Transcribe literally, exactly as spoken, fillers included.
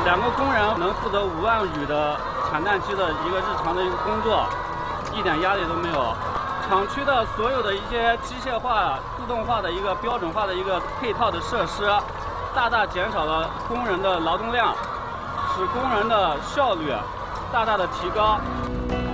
两个工人能负责五万宇的产蛋机的一个日常的一个工作，一点压力都没有。厂区的所有的一些机械化、自动化的一个标准化的一个配套的设施，大大减少了工人的劳动量，使工人的效率大大的提高。